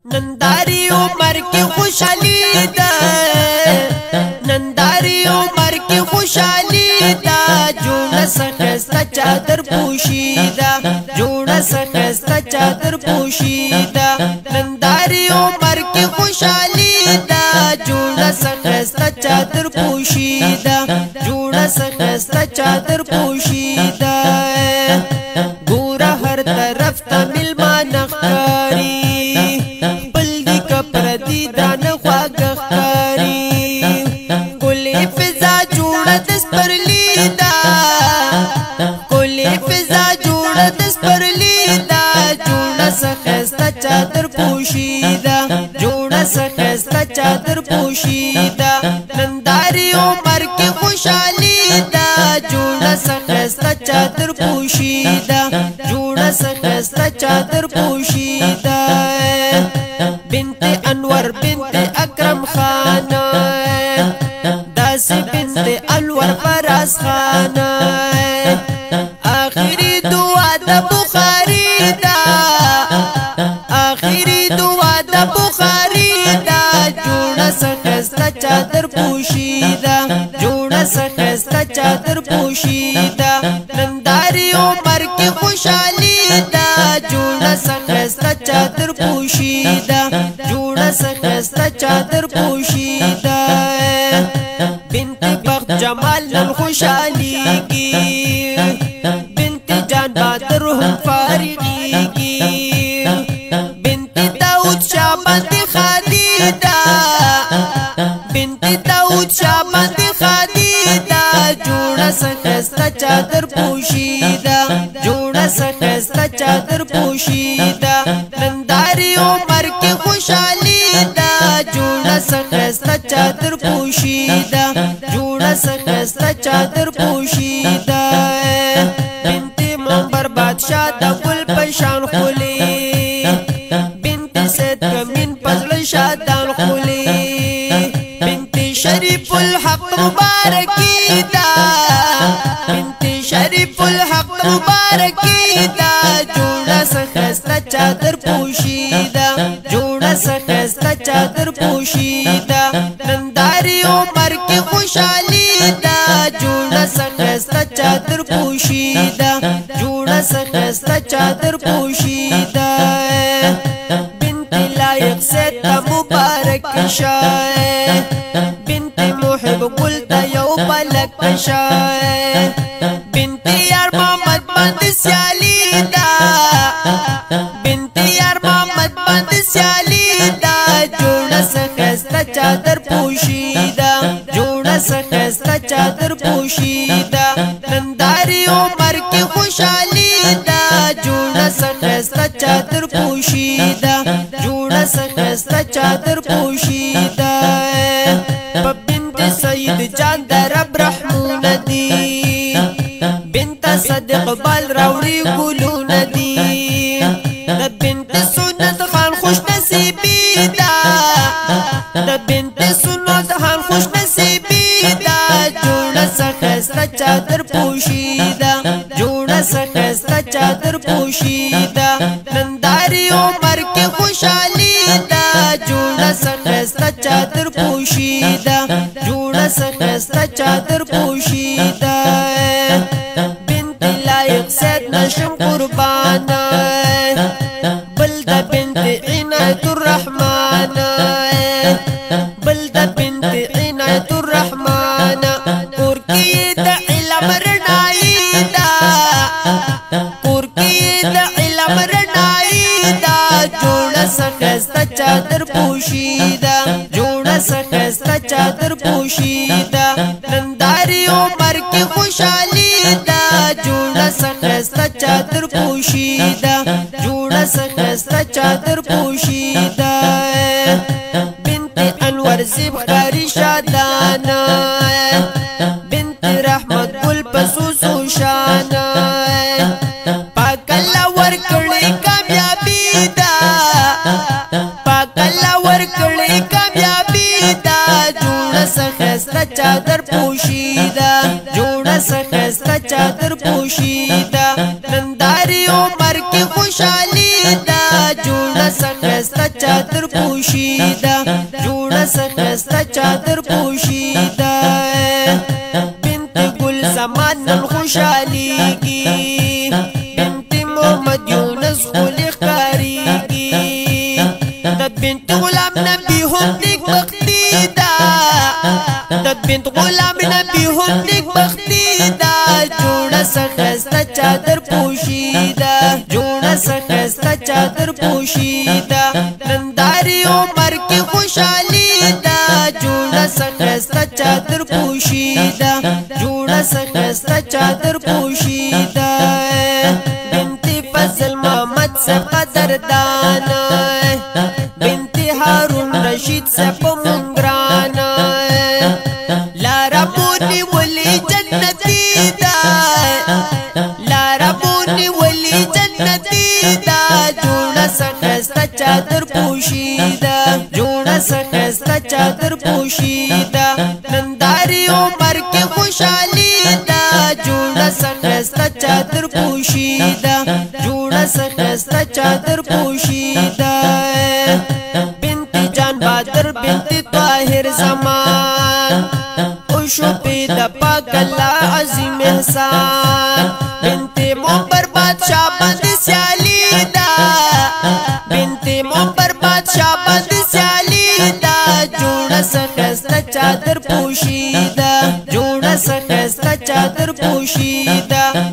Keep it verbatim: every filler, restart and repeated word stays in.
नंदारी उमर की खुशहाली दा, नंदारी उमर की खुशहाली दा, जोड़ा सखस्ता चादर पोशीदा, जोड़ा सखस्ता चादर पोशीदा। नंदारी उमर की खुशहाली दा, जोड़ा सखस्ता चादर पोशीदा, जोड़ा सखस्ता चादर पोशीदा। गोरा हर तरफ तमिल मानकारी दान ख्वागखारी, कुले फिजा जोड़ा दस पर लीदा, कुले फिजा जोड़ा दस पर लीदा, जोड़ा सखस्ता चादर पोशीदा, जोड़ा सखस्ता चादर पोशीदा। नंदारी उमर की खुशहाली दा, जोड़ा सखस्ता चादर पोशीदा, जोड़ा सखस्ता चादर पोशीदा। बिनते अनवर बिनते अकरम खाना, दासी बिनते अनवर फराज खाना, आखिरी दुआ दा बुखारी दा, आखिरी दुआ दा बुखारी दा, जोड़ा सखस्ता चादर पोशीदा, जोड़ा सखस्ता चादर पोशीदा। नंदारी उमर की खुशहाली दा, जोड़ा सखस्ता चादर पोशीदा, जोड़ा सखस्ता चादर पोशीदा। बिनते बख्त जमाल नल खुशहाली की, बिनते जान बहादुर हम फारिगी की, बिनते दाऊद शाह बंदी खादीदा, बिनते दाऊद शाह बंदी खादीदा, जोड़ा सखस्ता चादर पोशीदा, जोड़ा सखस्ता चादर पोशीदा। नंदारी उमर की खुशहाली दा, जोड़ा सखस्ता चादर पोशीदा, जोड़ा सखस्ता चादर पोशीदा। बिनते मंबर बादशाह दा गुल पशान खुली, बिनते सैद कमीन फजल शादान खुली, बिनते शरीफुल हक मुबारकी दा, बिनते शरीफुल हक मुबारकी दा, जोड़ा सखस्ता चादर पोशीदा, जोड़ा सखस्ता चादर पोशीदा। नंदारी उमर की खुशहाली दा, जोड़ा सखस्ता चादर पोशीदा, जोड़ा सखस्ता चादर पोशीदा। बिनते लायक से मुबारक शाय, बिनते मुहिब गुल तयौ पलक शाय, बिनते यार मोहम्मद बंद स्याली दा, बिनते यार मोहम्मद बंद स्याली दा, जोड़ा सखस्ता चादर पोशीदा, जोड़ा सखस्ता चादर पोशीदा। नंदारी उमर की खुशहाली दा, जोड़ा सखस्ता चादर पोशीदा, जोड़ा सखस्ता चादर पोशीदा। बिनते सईद जान दरब रहमून दी, बिनते सदिक बल रावड़ी गुलून दी, बिनते सुन्नत खान खुश नसीबी दा, बिनते सुन्नत खान खुश नसीबी दा, जोड़ा सखस्ता चादर पोशीदा, जोड़ा सखस्ता चादर पोशीदा। नंदारी उमर की खुशहाली दा, जोड़ा सखस्ता चादर पोशीदा, जोड़ा सखस्ता चादर पोशीदा। बिनते लायक सैद नशम कुर्बाना, बल्दा बिनते इनायतुर रहमान, बल्दा बिनते इनायतुर रहमान, कुर्की दा इल्म रनाई दा, कुर्की दा इल्म रनाई दा, जोड़ा सखस्ता चादर पोशीदा, जोड़ा सखस्ता चादर पोशीदा। नंदारी उमर की खुशहाली दा, जोड़ा सखस्ता चादर पोशीदा, जोड़ा सखस्ता चादर पोशीदा। बिनते अनवर ज़िबकारी शादाना, बिनते रहमत गुल पसूसू शाना, पाकल्ला वर्कड़ी कामयाबी दा, पाकल्ला वर्कड़ी कामयाबी दा, जोड़ा सखस्ता चादर पोशीदा, जोड़ा सखस्ता चादर पोशीदा। नंदारी उमर की खुशहाली दा, जोड़ा جوڑا سخستا چادر پوشیدا جوڑا سخستا چادر پوشیدا بنت گل زمان نن خوشحالیگی بنت محمد یونس خلی خاریگی دد بنت غلام نبی هم نیک بختی دا دد بنت غلام نبی هم نیک بختی دا جوڑا سخستا چادر پوشیدا جوڑا سخستا چادر پوشیدا ننداری عمر کی خوشحالی دا جوڑا سخستا چادر پوشیدا جوڑا سخستا چادر پوشیدا بنت فضل محمد سے قدردانا بنت هارون رشید سے پمنگرانا لارا مونی ولی جنتی دا لارا مونی ولی جنتی دا جوڑا سخستا چادر پوشیدا جوڑا سخستا چادر پوشیدا ننداری عمر کی خوشحالی دا جوڑا سخستا چادر پوشیدا جوڑا سخستا چادر پوشیدا بنت جان بادر بنت طاہر زمان خوشو پیدا پاک اللہ عظیم احسان بنت ممبر بادشاہ بند سیالی دا بنت ممبر بادشاہ بند سیالی دا جوڑا سخستا چادر پوشیدا جوڑا سخستا چادر پوشیدا